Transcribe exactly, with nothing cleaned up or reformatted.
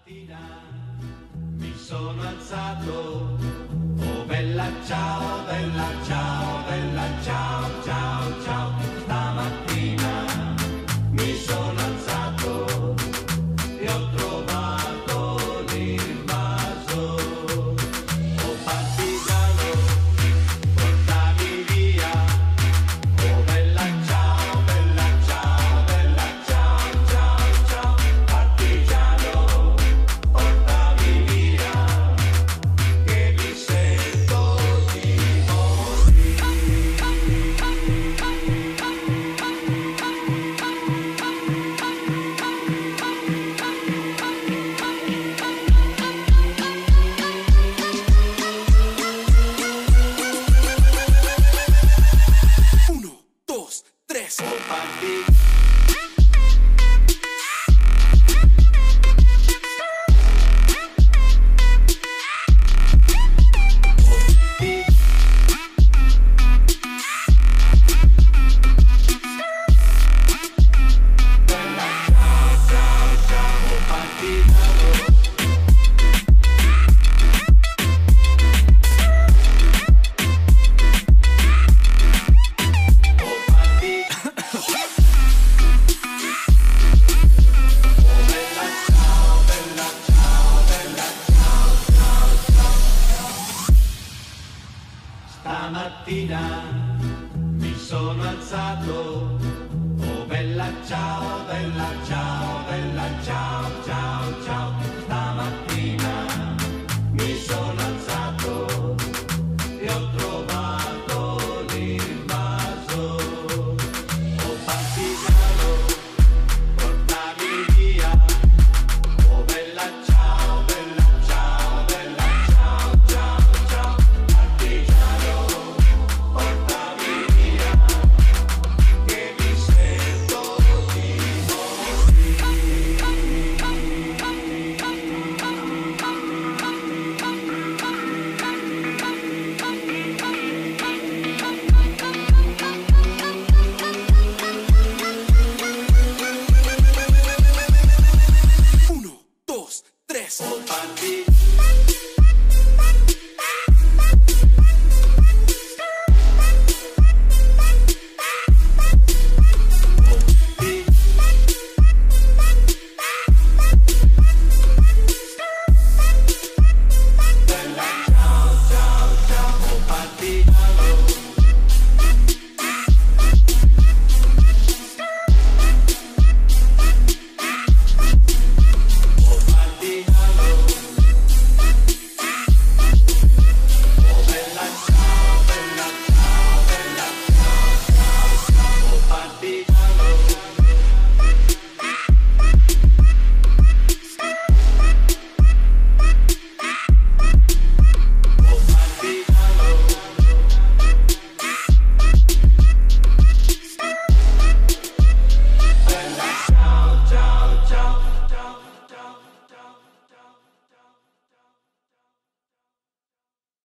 Stamattina mi sono alzato, oh bella ciao, bella ciao, bella ciao, ciao, ciao. Stamattina mi sono alzato e ho trovato l'invaso. Oh partigiano, portami via, oh bella ciao, bella ciao, bella ciao, ciao, ciao. Partigiano, portami via, che mi sento di Uno, dos, tres. oh partigiano. Stamattina mi sono alzato, oh bella ciao, bella ciao, bella ciao, ciao, ciao.